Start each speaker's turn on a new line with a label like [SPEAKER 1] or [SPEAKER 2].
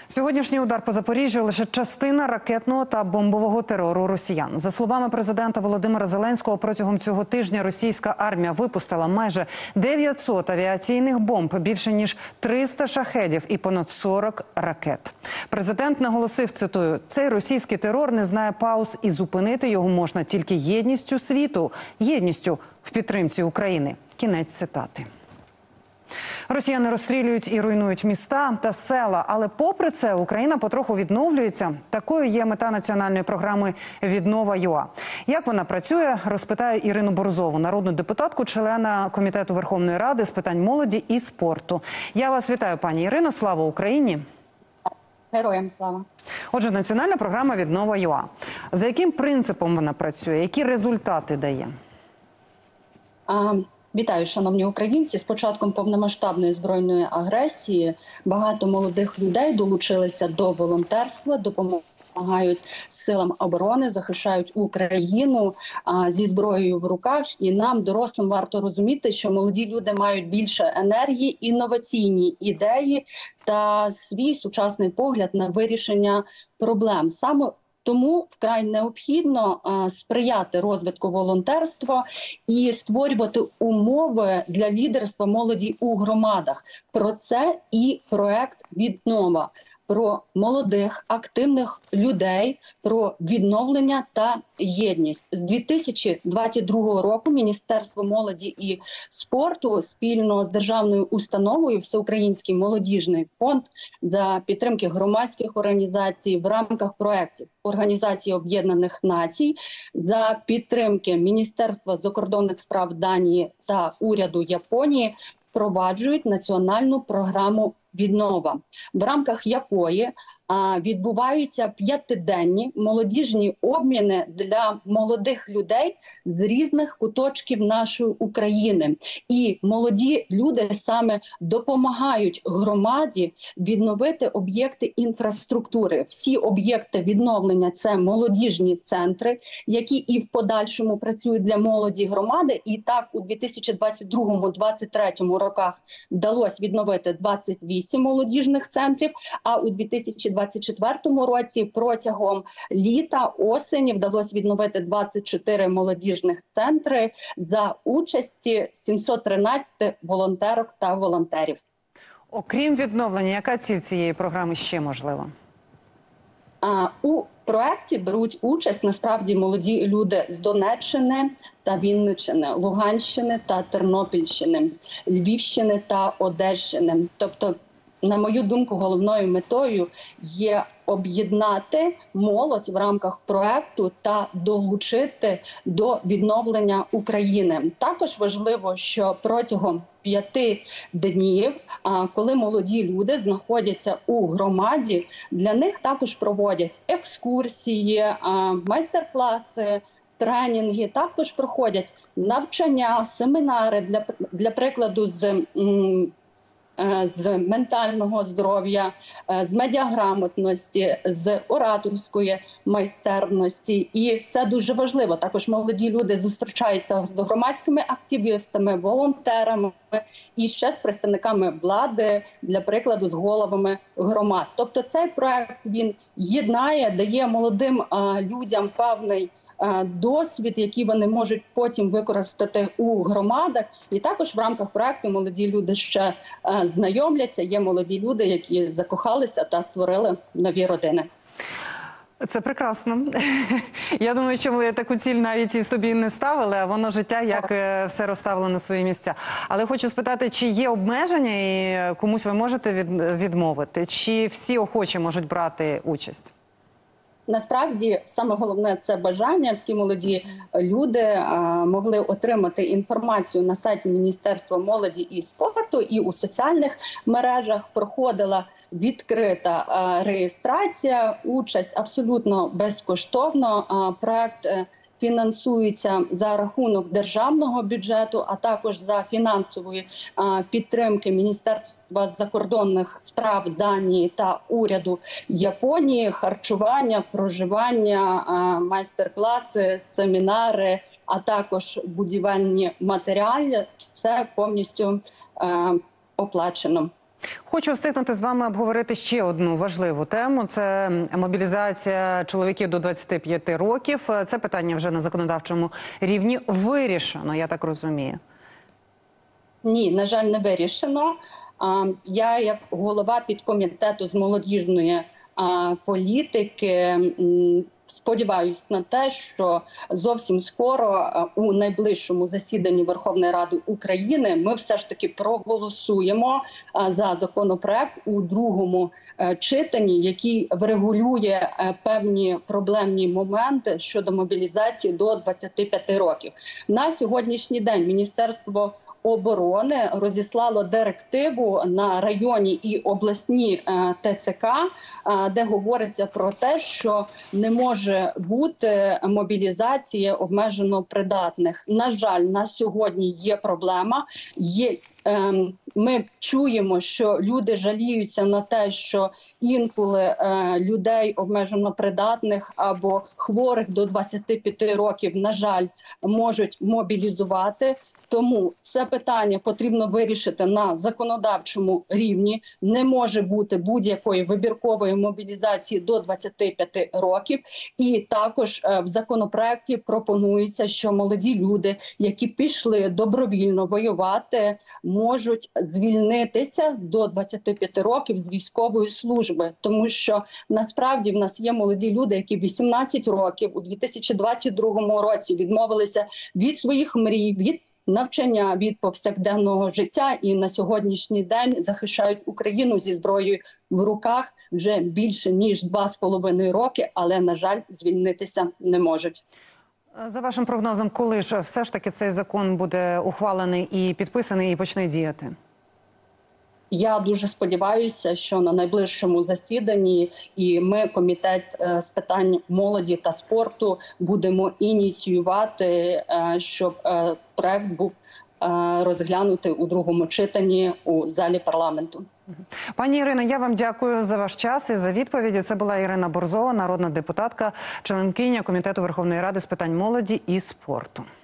[SPEAKER 1] Сьогоднішній удар по Запоріжжю – лише частина ракетного та бомбового терору росіян. За словами президента Володимира Зеленського, протягом цього тижня російська армія випустила майже 900 авіаційних бомб, більше ніж 300 шахедів і понад 40 ракет. Президент наголосив, цитую, «Цей російський терор не знає пауз і зупинити його можна тільки єдністю світу, єдністю в підтримці України». Кінець цитати. Росіяни розстрілюють і руйнують міста та села, але попри це Україна потроху відновлюється. Такою є мета національної програми «Віднова.ЮА». Як вона працює, розпитаю Ірину Борзову, народну депутатку, члена Комітету Верховної Ради з питань молоді і спорту. Я вас вітаю, пані Ірино. Слава Україні!
[SPEAKER 2] Героям слава!
[SPEAKER 1] Отже, національна програма «Віднова.ЮА». За яким принципом вона працює? Які результати дає?
[SPEAKER 2] Вітаю, шановні українці. З початком повномасштабної збройної агресії багато молодих людей долучилися до волонтерства, допомагають силам оборони, захищають Україну зі зброєю в руках. І нам, дорослим, варто розуміти, що молоді люди мають більше енергії, інноваційні ідеї та свій сучасний погляд на вирішення проблем. Саме тому вкрай необхідно сприяти розвитку волонтерства і створювати умови для лідерства молоді у громадах. Про це і проект «Віднова». Про молодих, активних людей, про відновлення та єдність. З 2022 року Міністерство молоді і спорту спільно з державною установою Всеукраїнський молодіжний фонд за підтримки громадських організацій в рамках проєктів Організації Об'єднаних Націй, за підтримки Міністерства закордонних справ Данії та уряду Японії впроваджують національну програму «Віднова», в рамках якої відбуваються 5-денні молодіжні обміни для молодих людей з різних куточків нашої України. І молоді люди саме допомагають громаді відновити об'єкти інфраструктури. Всі об'єкти відновлення – це молодіжні центри, які і в подальшому працюють для молоді громади. І так у 2022-2023 роках вдалося відновити 28 молодіжних центрів, а у 2024 році протягом літа, осені вдалося відновити 24 молодіжних центри за участі 713 волонтерок та волонтерів.
[SPEAKER 1] Окрім відновлення, яка ціль цієї програми ще можлива?
[SPEAKER 2] У проєкті беруть участь насправді молоді люди з Донеччини та Вінниччини, Луганщини та Тернопільщини, Львівщини та Одещини. Тобто, на мою думку, головною метою є об'єднати молодь в рамках проекту та долучити до відновлення України. Також важливо, що протягом 5 днів, коли молоді люди знаходяться у громаді, для них також проводять екскурсії, майстер-класи, тренінги, також проходять навчання, семінари, для прикладу, з ментального здоров'я, з медіаграмотності, з ораторської майстерності. І це дуже важливо. Також молоді люди зустрічаються з громадськими активістами, волонтерами і ще з представниками влади, для прикладу, з головами громад. Тобто цей проект, він єднає, дає молодим людям певний досвід, який вони можуть потім використати у громадах. І також в рамках проекту молоді люди ще знайомляться. Є молоді люди, які закохалися та створили нові родини.
[SPEAKER 1] Це прекрасно. Я думаю, що ви таку ціль навіть і собі не ставили, а воно життя, як все розставило на свої місця. Але хочу спитати, чи є обмеження і комусь ви можете відмовити? Чи всі охочі можуть брати участь?
[SPEAKER 2] Насправді, саме головне – це бажання. Всі молоді люди могли отримати інформацію на сайті Міністерства молоді і спорту, і у соціальних мережах проходила відкрита реєстрація, участь абсолютно безкоштовно. Проект фінансується за рахунок державного бюджету, а також за фінансової підтримки Міністерства закордонних справ Данії та уряду Японії, харчування, проживання, майстер-класи, семінари, а також будівельні матеріали – все повністю оплачено.
[SPEAKER 1] Хочу встигнути з вами обговорити ще одну важливу тему. Це мобілізація чоловіків до 25 років. Це питання вже на законодавчому рівні вирішено, я так розумію.
[SPEAKER 2] Ні, на жаль, не вирішено. Я, як голова підкомітету з молодіжної політики, сподіваюся на те, що зовсім скоро у найближчому засіданні Верховної Ради України ми все ж таки проголосуємо за законопроект у другому читанні, який врегулює певні проблемні моменти щодо мобілізації до 25 років. На сьогоднішній день Міністерство оборони розіслало директиву на районні і обласні ТЦК, де говориться про те, що не може бути мобілізації обмежено придатних. На жаль, на сьогодні є проблема. Ми чуємо, що люди жаліються на те, що інколи людей обмежено придатних або хворих до 25 років, на жаль, можуть мобілізувати. Тому це питання потрібно вирішити на законодавчому рівні. Не може бути будь-якої вибіркової мобілізації до 25 років. І також в законопроекті пропонується, що молоді люди, які пішли добровільно воювати, можуть звільнитися до 25 років з військової служби. Тому що насправді в нас є молоді люди, які 18 років у 2022 році відмовилися від своїх мрій, від навчання, від повсякденного життя і на сьогоднішній день захищають Україну зі зброєю в руках вже більше ніж 2,5 роки, але, на жаль, звільнитися не можуть.
[SPEAKER 1] За вашим прогнозом, коли ж все ж таки цей закон буде ухвалений і підписаний і почне діяти?
[SPEAKER 2] Я дуже сподіваюся, що на найближчому засіданні і ми, комітет з питань молоді та спорту, будемо ініціювати, щоб проект був розглянутий у другому читанні у залі парламенту.
[SPEAKER 1] Пані Ірино, я вам дякую за ваш час і за відповіді. Це була Ірина Борзова, народна депутатка, членкиня Комітету Верховної Ради з питань молоді і спорту.